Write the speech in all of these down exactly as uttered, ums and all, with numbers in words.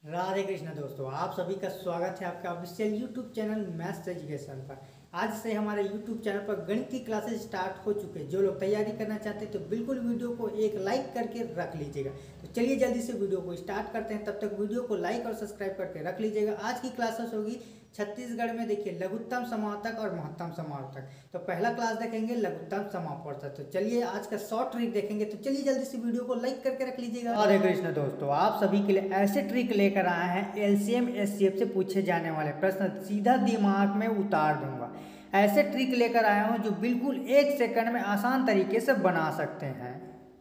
राधे कृष्ण दोस्तों, आप सभी का स्वागत है आपके official YouTube channel maths education पर। आज से हमारे यूट्यूब चैनल पर गणित की क्लासेस स्टार्ट हो चुके हैं। जो लोग तैयारी करना चाहते हैं तो बिल्कुल वीडियो को एक लाइक करके रख लीजिएगा। तो चलिए जल्दी से वीडियो को स्टार्ट करते हैं। तब तक वीडियो को लाइक और सब्सक्राइब करके रख लीजिएगा। आज की क्लासेस होगी छत्तीसगढ़ में, देखिए लघुत्तम समावर्तक और महत्तम समावर्तक। तो पहला क्लास देखेंगे लघुत्तम समावर्तक। तो चलिए आज का शॉर्ट ट्रिक देखेंगे। तो चलिए जल्दी से वीडियो को लाइक करके रख लीजिएगा। राधे कृष्ण दोस्तों, आप सभी के लिए ऐसे ट्रिक लेकर आए हैं एलसीएम एचसीएफ से पूछे जाने वाले प्रश्न सीधा दिमाग में उतार दूंगा। ऐसे ट्रिक लेकर आया हूं जो बिल्कुल एक सेकंड में आसान तरीके से बना सकते हैं।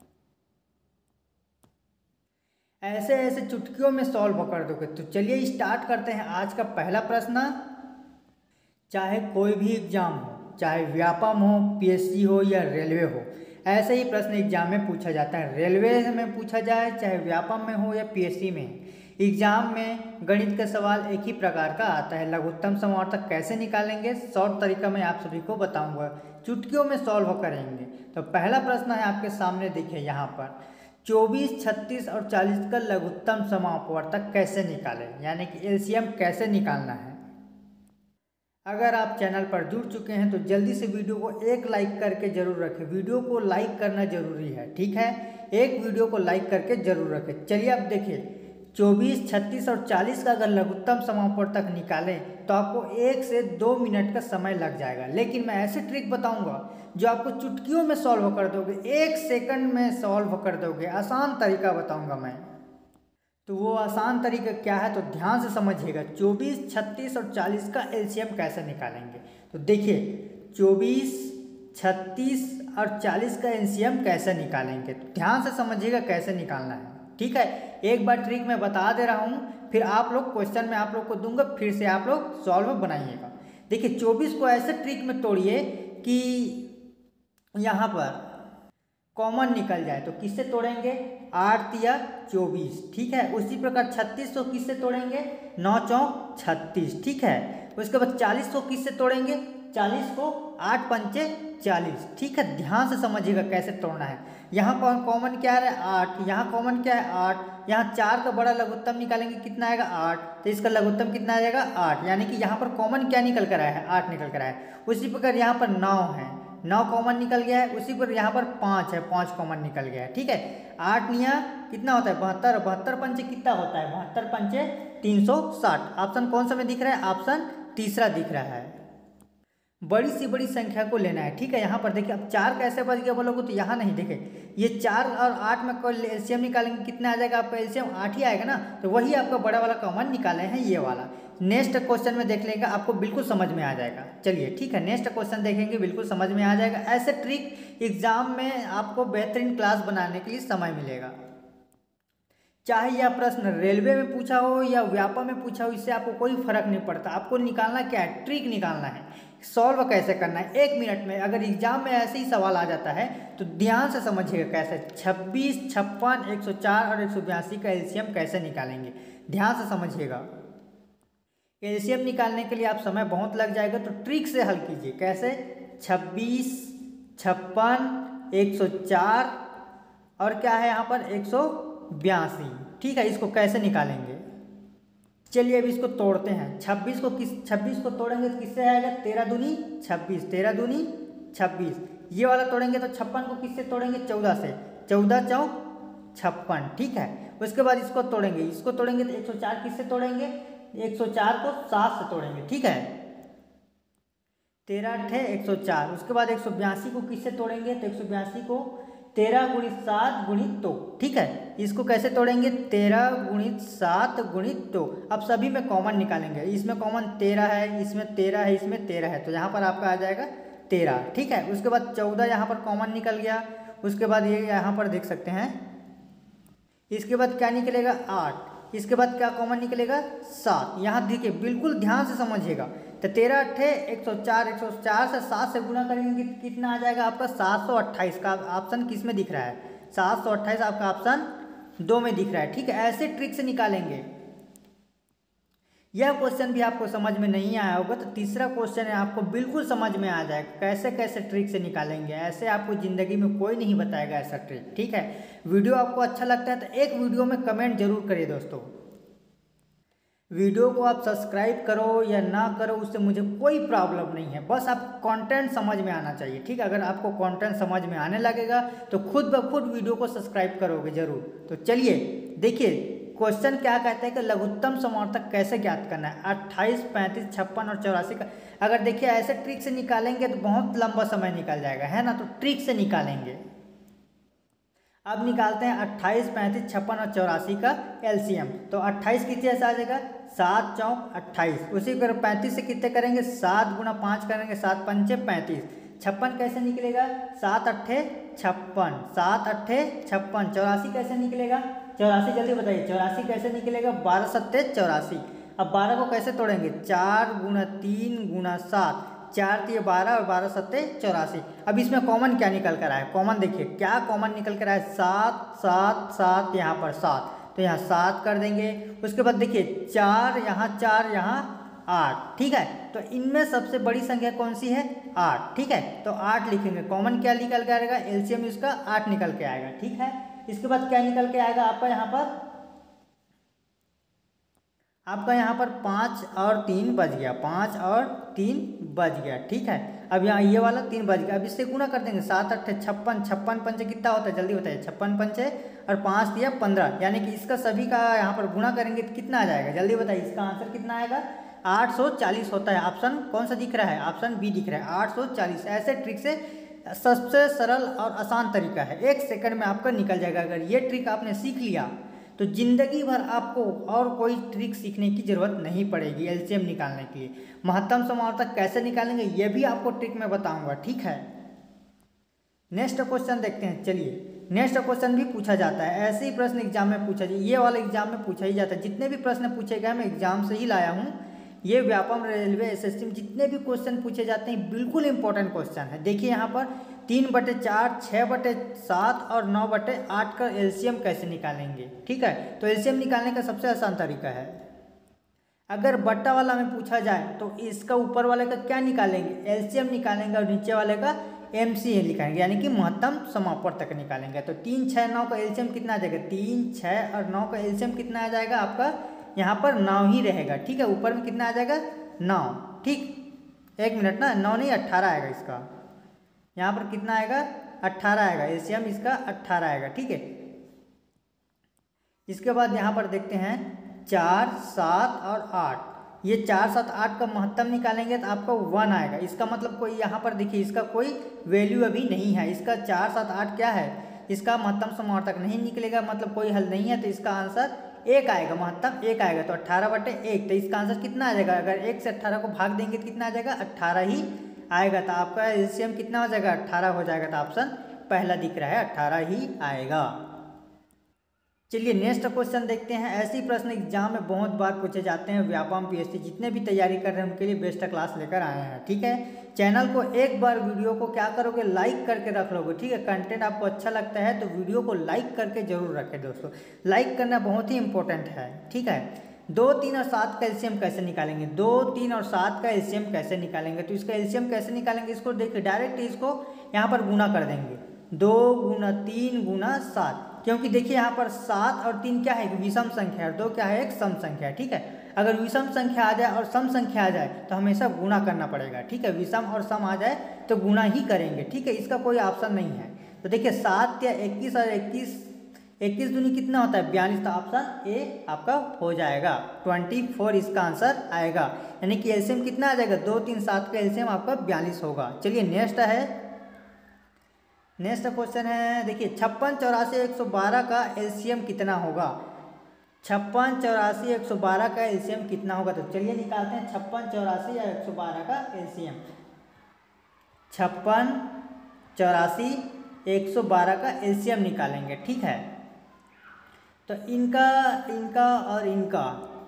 ऐसे ऐसे चुटकियों में सॉल्व कर दोगे। तो चलिए स्टार्ट करते हैं आज का पहला प्रश्न। चाहे कोई भी एग्जाम हो, चाहे व्यापम हो, पीएससी हो या रेलवे हो, ऐसे ही प्रश्न एग्जाम में पूछा जाता है। रेलवे में पूछा जाए, चाहे व्यापम में हो या पीएससी में, एग्जाम में गणित का सवाल एक ही प्रकार का आता है। लघुत्तम समावर्तक कैसे निकालेंगे, शॉर्ट तरीका मैं आप सभी को बताऊंगा। चुटकियों में सॉल्व करेंगे। तो पहला प्रश्न है आपके सामने, देखिए यहाँ पर चौबीस, छत्तीस और चालीस का लघुत्तम समावर्तक कैसे निकालें, यानी कि एलसीएम कैसे निकालना है। अगर आप चैनल पर जुड़ चुके हैं तो जल्दी से वीडियो को एक लाइक करके जरूर रखें। वीडियो को लाइक करना जरूरी है, ठीक है। एक वीडियो को लाइक करके जरूर रखें। चलिए अब देखिए, चौबीस, छत्तीस और चालीस का अगर लघुत्तम समावर्तक निकालें तो आपको एक से दो मिनट का समय लग जाएगा। लेकिन मैं ऐसे ट्रिक बताऊंगा जो आपको चुटकियों में सॉल्व कर दोगे, एक सेकंड में सॉल्व कर दोगे। आसान तरीका बताऊंगा मैं। तो वो आसान तरीका क्या है तो ध्यान से समझिएगा। चौबीस, छत्तीस और चालीस का एलसीएम कैसे निकालेंगे। तो देखिए चौबीस, छत्तीस और चालीस का एलसीएम कैसे निकालेंगे, तो ध्यान से समझिएगा कैसे निकालना है, ठीक है। एक बार ट्रिक मैं बता दे रहा हूँ, फिर आप लोग क्वेश्चन में आप लोग को दूंगा, फिर से आप लोग सॉल्व बनाइएगा। देखिए चौबीस को ऐसे ट्रिक में तोड़िए कि यहाँ पर कॉमन निकल जाए। तो किससे तोड़ेंगे, आठ या चौबीस, ठीक है। उसी प्रकार छत्तीस को किससे तोड़ेंगे, नौ चौक छत्तीस, ठीक है। उसके बाद चालीस को किससे तोड़ेंगे, चालीस को आठ पंचे चालीस, ठीक है। ध्यान से समझिएगा कैसे तोड़ना है। यहाँ कॉमन क्या है, आठ। यहाँ कॉमन क्या है, आठ। यहाँ चार का बड़ा लघुत्तम निकालेंगे, कितना आएगा, आठ। तो इसका लघुत्तम कितना आ जाएगा, आठ। यानी कि यहाँ पर कॉमन क्या निकल कर आया है, आठ निकल कर आया है। उसी प्रकार यहाँ पर नौ है, नौ कॉमन निकल गया है। उसी पर यहाँ पर पाँच है, पाँच कॉमन निकल गया है, ठीक है। आठ निया कितना होता है, बहत्तर। बहत्तर पंचे कितना होता है, बहत्तर पंचे तीन सौ साठ। ऑप्शन कौन सा में दिख रहा है, ऑप्शन तीसरा दिख रहा है। बड़ी सी बड़ी संख्या को लेना है, ठीक है। यहाँ पर देखिए अब चार कैसे बच गया बोलोगे तो यहाँ नहीं, देखिए ये चार और आठ में कोई एलसीएम निकालेंगे, कितना आ जाएगा आपका एलसीएम, आठ ही आएगा ना। तो वही आपका बड़ा वाला कॉमन निकाले हैं, ये वाला। नेक्स्ट क्वेश्चन में देख लेगा, आपको बिल्कुल समझ में आ जाएगा। चलिए ठीक है, नेक्स्ट क्वेश्चन देखेंगे, बिल्कुल समझ में आ जाएगा। ऐसे ट्रिक एग्जाम में आपको बेहतरीन क्लास बनाने के लिए समय मिलेगा। चाहे यह प्रश्न रेलवे में पूछा हो या व्यापम में पूछा हो, इससे आपको कोई फर्क नहीं पड़ता। आपको निकालना क्या है, ट्रिक निकालना है, सॉल्व कैसे करना है एक मिनट में। अगर एग्जाम में ऐसे ही सवाल आ जाता है तो ध्यान से समझिएगा कैसे। छब्बीस, छप्पन, एक सौ चार और एक सौ बयासी का एलसीएम कैसे निकालेंगे, ध्यान से समझिएगा। एलसीएम निकालने के लिए आप समय बहुत लग जाएगा, तो ट्रिक से हल कीजिए। कैसे, छब्बीस, छप्पन, एक सौ चार और क्या है यहाँ पर एक सौ बयासी, ठीक है। इसको कैसे निकालेंगे, चलिए अब इसको तोड़ते हैं। छब्बीस को किस छब्बीस को तोड़ेंगे तो किससे आएगा, तेरह दूनी छब्बीस, तेरह दूनी छब्बीस। ये वाला तोड़ेंगे तो छप्पन को किससे तोड़ेंगे, चौदह से, चौदह चौक छप्पन, ठीक है। उसके बाद इसको तोड़ेंगे, इसको तोड़ेंगे तो एक सौ चार किससे तोड़ेंगे, एक सौ चार को सात से तोड़ेंगे, ठीक है। तेरह अठे एक सौ चार। उसके बाद एक सौ बयासी को किससे तोड़ेंगे, तो एक सौ बयासी को तेरह गुणित सात गुणित दो, ठीक है। इसको कैसे तोड़ेंगे, तेरह गुणित सात गुणित दो। अब सभी में कॉमन निकालेंगे। इसमें कॉमन तेरह है, इसमें तेरह है, इसमें तेरह है, तो यहाँ पर आपका आ जाएगा तेरह, ठीक है। उसके बाद चौदह यहाँ पर कॉमन निकल गया। उसके बाद ये यहाँ पर देख सकते हैं, इसके बाद क्या निकलेगा, आठ। इसके बाद क्या कॉमन निकलेगा, सात। यहाँ देखिए बिल्कुल ध्यान से समझिएगा। तो तेरह अट्ठे एक सौ चार, एक सौ चार से सात से गुणा करेंगे कितना आ जाएगा आपका, सात सौ अट्ठाईस। का ऑप्शन किस में दिख रहा है, सात सौ अट्ठाईस आपका ऑप्शन दो में दिख रहा है, ठीक है। ऐसे ट्रिक से निकालेंगे। यह क्वेश्चन भी आपको समझ में नहीं आया होगा तो तीसरा क्वेश्चन है, आपको बिल्कुल समझ में आ जाएगा कैसे कैसे ट्रिक से निकालेंगे। ऐसे आपको ज़िंदगी में कोई नहीं बताएगा ऐसा ट्रिक, ठीक है। वीडियो आपको अच्छा लगता है तो एक वीडियो में कमेंट जरूर करिए दोस्तों। वीडियो को आप सब्सक्राइब करो या ना करो उससे मुझे कोई प्रॉब्लम नहीं है, बस आप कंटेंट समझ में आना चाहिए। ठीक है, अगर आपको कंटेंट समझ में आने लगेगा तो खुद ब खुद वीडियो को सब्सक्राइब करोगे जरूर। तो चलिए देखिए क्वेश्चन क्या कहता है कि लघुत्तम समावर्तक कैसे ज्ञात करना है। अट्ठाईस, पैंतीस, छप्पन और चौरासी का अगर देखिए ऐसे ट्रिक से निकालेंगे तो बहुत लंबा समय निकल जाएगा, है ना। तो ट्रिक से निकालेंगे। अब निकालते हैं अट्ठाईस, पैंतीस, छप्पन और चौरासी का एलसीएम। तो अट्ठाईस कितने से आ जाएगा, सात चौक अट्ठाईस। उसी पर पैंतीस से कितने करेंगे, सात गुना पाँच करेंगे, सात पंचे पैंतीस। छप्पन कैसे निकलेगा, सात अट्ठे छप्पन, सात अट्ठे छप्पन। चौरासी कैसे निकलेगा, चौरासी जल्दी बताइए, चौरासी कैसे निकलेगा, बारह सत्ते चौरासी। अब बारह को कैसे तोड़ेंगे, चार गुना तीन गुना सात, चार तीन बारह और बारह सत्ते चौरासी। अब इसमें कॉमन क्या निकल कर आया, कॉमन देखिए क्या कॉमन निकल कर आया, सात सात सात, यहाँ पर सात, तो यहाँ सात कर देंगे। उसके बाद देखिए चार, यहाँ चार, यहाँ आठ। ठीक है, तो इनमें सबसे बड़ी संख्या कौन सी है, आठ। ठीक है, तो आठ लिखेंगे। कॉमन क्या निकल के आएगा, एलसीएम इसका आठ निकल के आएगा। ठीक है, इसके बाद क्या निकल के आएगा आपका यहाँ पर, आपका यहाँ पर पाँच और तीन बज गया, पाँच और तीन बज गया। ठीक है, अब यहाँ ये वाला तीन बज गया। अब इससे गुना कर देंगे, सात अट्ठे छप्पन, छप्पन पंचे कितना होता है जल्दी बताइए, छप्पन पंचे और पाँच दिया पंद्रह, यानी कि इसका सभी का यहाँ पर गुना करेंगे तो कितना आ जाएगा जल्दी बताइए, इसका आंसर कितना आएगा, आठ सौ चालीस होता है। ऑप्शन कौन सा दिख रहा है, ऑप्शन बी दिख रहा है, आठ सौ चालीस। ऐसे ट्रिक से सबसे सरल और आसान तरीका है, एक सेकंड में आपका निकल जाएगा। अगर ये ट्रिक आपने सीख लिया तो जिंदगी भर आपको और कोई ट्रिक सीखने की जरूरत नहीं पड़ेगी एलसीएम निकालने के लिए। महत्तम समावर्तक कैसे निकालेंगे ये भी आपको ट्रिक में बताऊंगा। ठीक है, नेक्स्ट क्वेश्चन देखते हैं। चलिए नेक्स्ट क्वेश्चन भी पूछा जाता है, ऐसे ही प्रश्न एग्जाम में पूछा जाए, ये वाला एग्जाम में पूछा ही जाता है। जितने भी प्रश्न पूछे गए मैं एग्जाम से ही लाया हूँ। ये व्यापम, रेलवे, एसएससी में जितने भी क्वेश्चन पूछे जाते हैं बिल्कुल इंपॉर्टेंट क्वेश्चन है। देखिए यहाँ पर तीन बटे चार, छः बटे सात और नौ बटे आठ का एलसीएम कैसे निकालेंगे। ठीक है, तो एलसीएम निकालने का सबसे आसान तरीका है, अगर बट्टा वाला में पूछा जाए तो इसका ऊपर वाले का क्या निकालेंगे, एलसीएम निकालेंगे, और नीचे वाले का एमसीए निकालेंगे, यानी कि महत्तम समावर्तक निकालेंगे। तो तीन छः नौ का एलसीएम कितना आ जाएगा, तीन छः और नौ का एलसीएम कितना आ जाएगा आपका, यहाँ पर नौ ही रहेगा। ठीक है, ऊपर में कितना आ जाएगा, नौ। ठीक, एक मिनट ना, नौ नहीं अट्ठारह आएगा इसका, यहाँ पर कितना आएगा, अट्ठारह आएगा, एलसीएम इसका अट्ठारह आएगा। ठीक है, इसके बाद यहाँ पर देखते हैं चार, सात और आठ। ये चार सात आठ का महत्तम निकालेंगे तो आपका वन आएगा। इसका मतलब कोई यहाँ पर देखिए इसका कोई वैल्यू अभी नहीं है, इसका चार सात आठ क्या है, इसका महत्तम समावर्तक नहीं निकलेगा, मतलब कोई हल नहीं है। तो इसका आंसर एक आएगा, महत्तम एक आएगा। तो अट्ठारह बटे एक, तो इसका आंसर कितना आ जाएगा, अगर एक से अट्ठारह को भाग देंगे तो कितना आ जाएगा, अट्ठारह ही आएगा। तो आपका एलसीएम कितना हो जाएगा, अट्ठारह हो जाएगा। तो ऑप्शन पहला दिख रहा है, अट्ठारह ही आएगा। चलिए नेक्स्ट क्वेश्चन देखते हैं। ऐसी प्रश्न एग्जाम में बहुत बार पूछे जाते हैं, व्यापम, पीएससी, जितने भी तैयारी कर रहे हैं उनके लिए बेस्ट क्लास लेकर आए हैं। ठीक है, चैनल को एक बार वीडियो को क्या करोगे, लाइक करके रख लोगे। ठीक है, कंटेंट आपको अच्छा लगता है तो वीडियो को लाइक करके जरूर रखें दोस्तों, लाइक करना बहुत ही इंपॉर्टेंट है। ठीक है, दो तीन और सात का एलसीएम कैसे निकालेंगे, दो तीन और सात का एलसीएम कैसे निकालेंगे, तो इसका एलसीएम कैसे निकालेंगे, इसको देखिए डायरेक्ट इसको यहाँ पर गुना कर देंगे, दो गुना तीन गुना सात, क्योंकि देखिए यहाँ पर सात और तीन क्या है, एक विषम संख्या है, दो क्या है, एक सम संख्या है। ठीक है, अगर विषम संख्या आ जाए और सम संख्या आ जाए तो हमेशा गुणा करना पड़ेगा। ठीक है, विषम और सम आ जाए तो गुणा ही करेंगे। ठीक है, इसका कोई ऑप्शन नहीं है। तो देखिए सात या इक्कीस और इक्कीस, इक्कीस दूनी कितना होता है, बयालीस। तो ऑप्शन ए आपका हो जाएगा, ट्वेंटी फोर इसका आंसर आएगा, यानी कि एलसीएम कितना आ जाएगा, दो तीन सात का एलसीएम आपका बयालीस होगा। चलिए नेक्स्ट है, नेक्स्ट क्वेश्चन है, देखिए छप्पन चौरासी एक सौ बारह का एलसीएम कितना होगा, छप्पन चौरासी एक सौ बारह का एलसीएम कितना होगा। तो चलिए निकालते हैं छप्पन चौरासी या एक सौ बारह का एलसीएम। छप्पन चौरासी एक सौ बारह का एलसीएम निकालेंगे। ठीक है, तो इनका इनका और इनका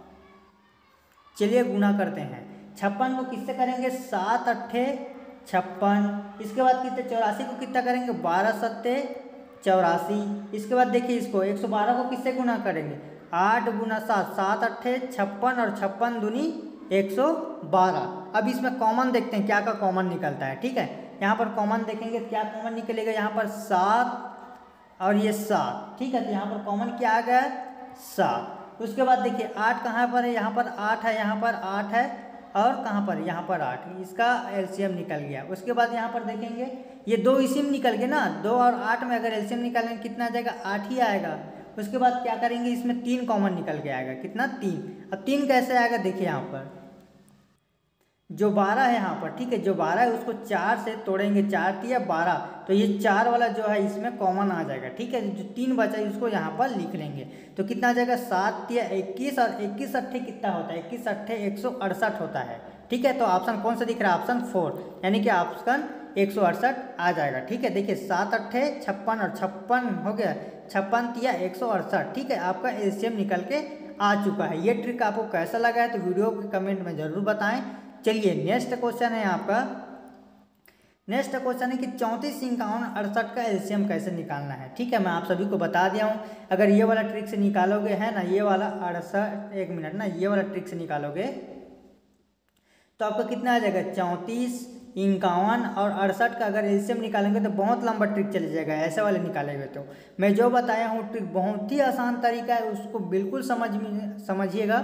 चलिए गुना करते हैं। छप्पन को किससे करेंगे, सात अट्ठे छप्पन, इसके बाद कितने, चौरासी को कितना करेंगे, बारह सत्ते चौरासी। इसके बाद देखिए इसको एक सौ बारह को किससे गुना करेंगे, आठ गुना सात, सात अट्ठे छप्पन और छप्पन दूनी एक सौ बारह। अब इसमें कॉमन देखते हैं क्या का कॉमन निकलता है। ठीक है, यहाँ पर कॉमन देखेंगे क्या कॉमन निकलेगा, यहाँ पर सात और ये सात। ठीक है, तो यहाँ पर कॉमन क्या आ गया, सात। उसके बाद देखिए आठ कहाँ पर है, यहाँ पर आठ है, यहाँ पर आठ है और कहाँ पर, यहाँ पर आठ, इसका एलसीएम निकल गया। उसके बाद यहाँ पर देखेंगे ये दो इसी में निकल गए ना, दो और आठ में अगर एलसीएम निकालेंगे कितना आ जाएगा, आठ ही आएगा। उसके बाद क्या करेंगे, इसमें तीन कॉमन निकल के आएगा, कितना, तीन। अब तीन कैसे आएगा, देखिए यहाँ पर जो बारह है यहाँ पर, ठीक है, जो बारह है उसको चार से तोड़ेंगे, चार तिया बारह, तो ये चार वाला जो है इसमें कॉमन आ जाएगा, ठीक है। जो तीन बचा है उसको यहाँ पर लिख लेंगे, तो कितना आ जाएगा, सात तिया इक्कीस और इक्कीस अट्ठे कितना होता है, इक्कीस अट्ठे एक सौ अड़सठ होता है, ठीक है। तो ऑप्शन कौन सा दिख रहा है, ऑप्शन फोर, यानी कि ऑप्शन एक सौ अड़सठ आ जाएगा, ठीक है। देखिए सात अट्ठे छप्पन और छप्पन हो गया, छप्पन तिया एक सौ अड़सठ, ठीक है, आपका एलसीएम निकल के आ चुका है। ये ट्रिक आपको कैसा लगा है तो वीडियो के कमेंट में जरूर बताएं। चलिए नेक्स्ट क्वेश्चन है आपका, नेक्स्ट क्वेश्चन है कि चौंतीस इक्यावन अड़सठ का एलसीएम कैसे निकालना है, ठीक है। मैं आप सभी को बता दिया हूँ, अगर ये वाला ट्रिक से निकालोगे है ना, ये वाला अड़सठ, एक मिनट ना, ये वाला ट्रिक से निकालोगे तो आपको कितना आ जाएगा, चौंतीस इक्यावन और अड़सठ का अगर एलसीएम निकालेंगे तो बहुत लंबा ट्रिक चले जाएगा, ऐसे वाले निकालेंगे। तो मैं जो बताया हूँ ट्रिक बहुत ही आसान तरीका है, उसको बिल्कुल समझ समझिएगा।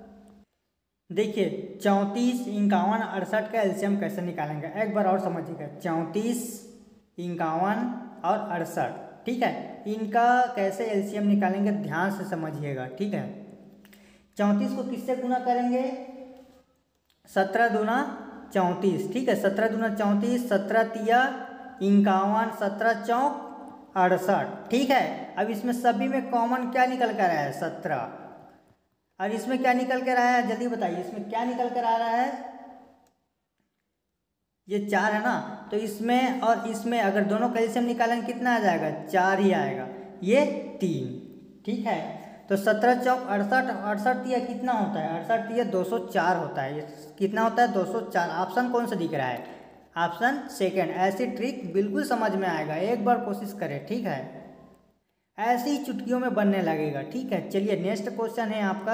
देखिए चौंतीस इक्यावन अड़सठ का एलसीएम कैसे निकालेंगे, एक बार और समझिएगा, चौंतीस इक्यावन और अड़सठ, ठीक है, इनका कैसे एलसीएम निकालेंगे ध्यान से समझिएगा, ठीक है। चौंतीस को किससे गुना करेंगे, सत्रह दूना चौंतीस, ठीक है, सत्रह दूना चौंतीस, सत्रह तिया इक्यावन, सत्रह चौक अड़सठ, ठीक है। अब इसमें सभी में कॉमन क्या निकल कर आया है, सत्रह, और इसमें क्या निकल कर आया है, जल्दी बताइए, इसमें क्या निकल कर आ रहा है, ये चार है ना, तो इसमें और इसमें अगर दोनों का एलसीएम निकालेंगे कितना आ जाएगा, चार ही आएगा, ये तीन, ठीक है। तो सत्रह चौक अड़सठ, अड़सठ तिया कितना होता है, अड़सठ तिया दो सौ चार होता है, ये कितना होता है, दो सौ चार। ऑप्शन कौन सा दिख रहा है, ऑप्शन सेकेंड। ऐसी ट्रिक बिल्कुल समझ में आएगा, एक बार कोशिश करें, ठीक है, ऐसी ही चुटकियों में बनने लगेगा, ठीक है। चलिए नेक्स्ट क्वेश्चन है आपका,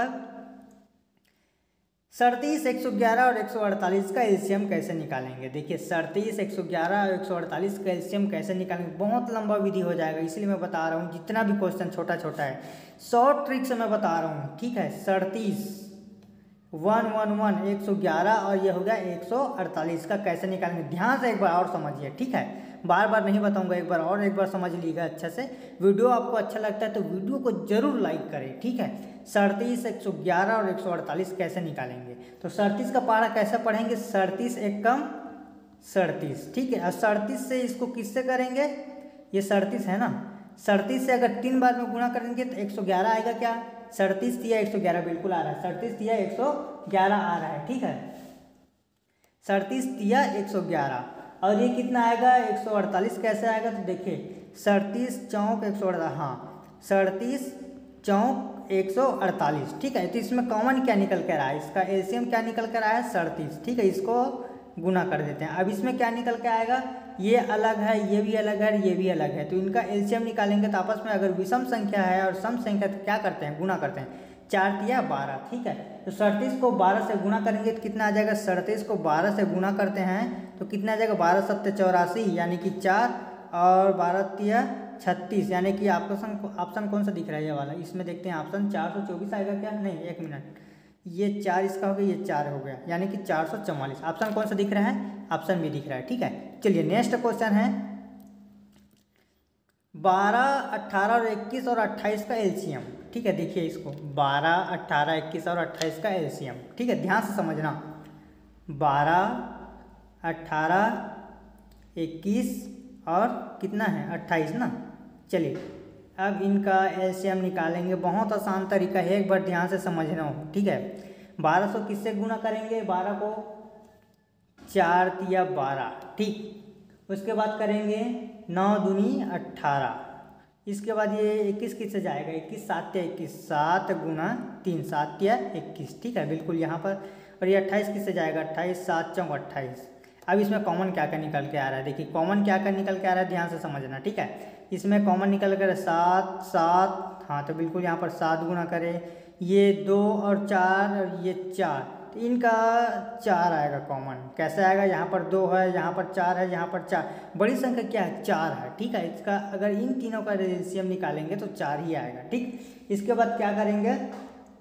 सड़तीस एक सौ ग्यारह और एक सौ अड़तालीस का एलसीएम कैसे निकालेंगे। देखिए सड़तीस एक सौ ग्यारह और एक सौ अड़तालीस का एलसीएम कैसे निकालेंगे, बहुत लंबा विधि हो जाएगा, इसलिए मैं बता रहा हूँ, जितना भी क्वेश्चन छोटा छोटा है शॉर्ट ट्रिक से मैं बता रहा हूँ, ठीक है। सड़तीस वन वन वन एक सौ ग्यारह और ये हो गया एक सौ अड़तालीस का कैसे निकालेंगे, ध्यान से एक बार और समझिए, ठीक है, बार बार नहीं बताऊंगा, एक बार और एक बार समझ लीजिएगा अच्छा से। वीडियो आपको अच्छा लगता है तो वीडियो को जरूर लाइक करें, ठीक है। सड़तीस एक सौ ग्यारह और एक सौ अड़तालीस कैसे निकालेंगे, तो सड़तीस का पहाड़ा कैसे पढ़ेंगे, सड़तीस एक कम सड़तीस, ठीक है। और सड़तीस से इसको किससे करेंगे, ये सड़तीस है ना, सड़तीस से अगर तीन बार में गुणा करेंगे तो एक सौ ग्यारह आएगा, क्या, सड़तीस तिया एक सौ ग्यारह बिल्कुल आ रहा है, सड़तीस तिया एक सौ ग्यारह आ रहा है, ठीक है, सड़तीस तिया एक सौ ग्यारह। और ये कितना आएगा, एक सौ अड़तालीस कैसे आएगा, तो देखिए सड़तीस चौक एक सौ अड़तालीस, हाँ सड़तीस चौक एक सौ अड़तालीस, ठीक है। तो इसमें कॉमन क्या निकल कर आया, इसका एलसीएम क्या निकल कर आया, सड़तीस, ठीक है, इसको गुना कर देते हैं। अब इसमें क्या निकल के आएगा, ये अलग है, ये भी अलग है, ये भी अलग है, तो इनका एलसीएम निकालेंगे तो आपस में अगर विषम संख्या है और सम संख्या तो क्या करते हैं, गुना करते हैं, चार तिया बारह, ठीक है। तो सड़तीस को बारह से गुना करेंगे तो कितना आ जाएगा, सड़तीस को बारह से गुना करते हैं तो कितना आ जाएगा, बारह सत्तर चौरासी यानी कि चार, और बारह तिया छत्तीस, यानी कि ऑप्शन ऑप्शन कौन सा दिख रहा है, ये वाला, इसमें देखते हैं ऑप्शन चार सौ चौबीस आएगा क्या, नहीं एक मिनट, ये चार इसका हो गया, ये चार हो गया, यानी कि चार सौ चौवालीस। ऑप्शन कौन सा दिख रहा है, ऑप्शन भी दिख रहा है, ठीक है। चलिए नेक्स्ट क्वेश्चन है, बारह अट्ठारह और इक्कीस और अट्ठाईस का एलसीएम, ठीक है। देखिए इसको बारह अट्ठारह इक्कीस और अट्ठाईस का एलसीएम, ठीक है, ध्यान से समझना, बारह अट्ठारह इक्कीस और कितना है अट्ठाईस ना। चलिए अब इनका एलसीएम निकालेंगे, बहुत आसान तरीका है, एक बार ध्यान से समझना हो, ठीक है। बारह सौ किससे गुना करेंगे, बारह को चार तिया बारह, ठीक, उसके बाद करेंगे नौ दूनी अट्ठारह, इसके बाद ये इक्कीस किससे जाएगा, इक्कीस सात तिया इक्कीस, सात गुना तीन, सात तिया इक्कीस, ठीक है, बिल्कुल यहाँ पर। और ये अट्ठाईस किससे जाएगा, अट्ठाईस सात चौक अट्ठाईस। अब इसमें कॉमन क्या क्या निकल के आ रहा है, देखिए कॉमन क्या क्या निकल के आ रहा है, ध्यान से समझना, ठीक है। इसमें कॉमन निकल कर सात सात, हाँ तो बिल्कुल यहाँ पर सात गुना करें, ये दो और चार और ये चार, तो इनका चार आएगा कॉमन, कैसे आएगा, यहाँ पर दो है, यहाँ पर चार है, यहाँ पर चार, बड़ी संख्या क्या है, चार है, ठीक है। इसका अगर इन तीनों का एलसीएम निकालेंगे तो चार ही आएगा, ठीक। इसके बाद क्या करेंगे,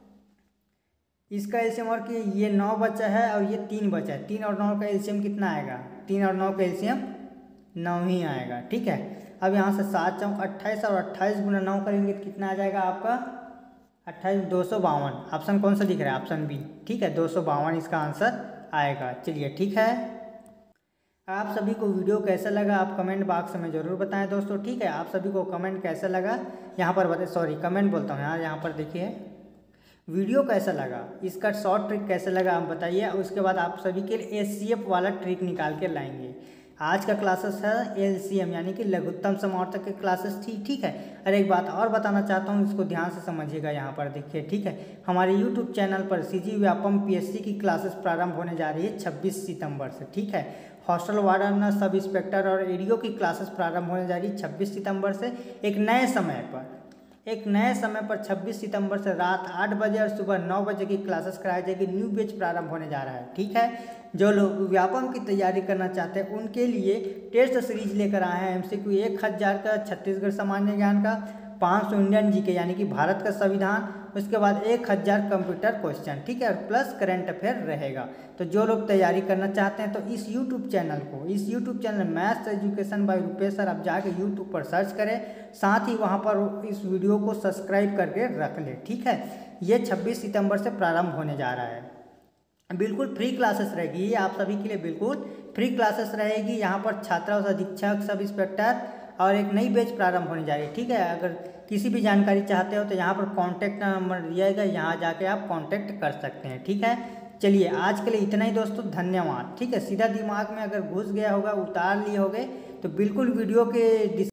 इसका एलसीएम और कि ये नौ बचा है और ये तीन बचा है, तीन और नौ का एलसीएम कितना आएगा, तीन और नौ का एलसीएम नौ ही आएगा। ठीक है, अब यहाँ से सात चौक अट्ठाईस और अट्ठाईस गुना नौ करेंगे तो कितना आ जाएगा आपका अट्ठाईस, दो सौ बावन। ऑप्शन कौन सा दिख रहा है, ऑप्शन बी। ठीक है, दो सौ बावन इसका आंसर आएगा। चलिए ठीक है, आप सभी को वीडियो कैसा लगा आप कमेंट बॉक्स में ज़रूर बताएं दोस्तों। ठीक है, आप सभी को कमेंट कैसा लगा यहाँ पर बताए, सॉरी कमेंट बोलता हूँ यार, यहाँ पर देखिए वीडियो कैसा लगा, इसका शॉर्ट ट्रिक कैसा लगा आप बताइए। उसके बाद आप सभी के लिए एचसीएफ वाला ट्रिक निकाल के लाएंगे। आज का क्लासेस है एलसीएम यानी कि लघुत्तम समावर्तक के क्लासेस थी। ठीक है, अरे एक बात और बताना चाहता हूँ, इसको ध्यान से समझिएगा। यहाँ पर देखिए, ठीक है, हमारे यूट्यूब चैनल पर सीजी व्यापम पीएससी की क्लासेस प्रारंभ होने जा रही है छब्बीस सितंबर से। ठीक है, हॉस्टल वार्डन, सब इंस्पेक्टर और एडीओ की क्लासेस प्रारंभ होने जा रही है छब्बीस सितंबर से, एक नए समय पर एक नए समय पर छब्बीस सितंबर से रात आठ बजे और सुबह नौ बजे की क्लासेस कराई जाएगी। न्यू बैच प्रारंभ होने जा रहा है। ठीक है, जो लोग व्यापम की तैयारी करना चाहते हैं उनके लिए टेस्ट सीरीज लेकर आए हैं। एमसीक्यू एक हज़ार का छत्तीसगढ़ सामान्य ज्ञान का, पाँच सौ इंडियन जीके यानी कि भारत का संविधान, उसके बाद एक हज़ार कंप्यूटर क्वेश्चन। ठीक है, और प्लस करंट अफेयर रहेगा। तो जो लोग तैयारी करना चाहते हैं तो इस यूट्यूब चैनल को इस YouTube channel maths education by Rupesh sir आप जाके यूट्यूब पर सर्च करें, साथ ही वहाँ पर इस वीडियो को सब्सक्राइब करके रख लें। ठीक है, ये छब्बीस सितंबर से प्रारंभ होने जा रहा है। बिल्कुल फ्री क्लासेस रहेगी, ये आप सभी के लिए बिल्कुल फ्री क्लासेस रहेगी। यहाँ पर छात्रा अधीक्षक, सब इंस्पेक्टर और एक नई बैच प्रारंभ होने जा रही है। ठीक है, अगर किसी भी जानकारी चाहते हो तो यहाँ पर कॉन्टैक्ट नंबर दिया जाएगा, यहाँ जाके आप कॉन्टैक्ट कर सकते हैं। ठीक है, चलिए आज के लिए इतना ही दोस्तों, धन्यवाद। ठीक है, सीधा दिमाग में अगर घुस गया होगा, उतार लिए होगे तो बिल्कुल वीडियो के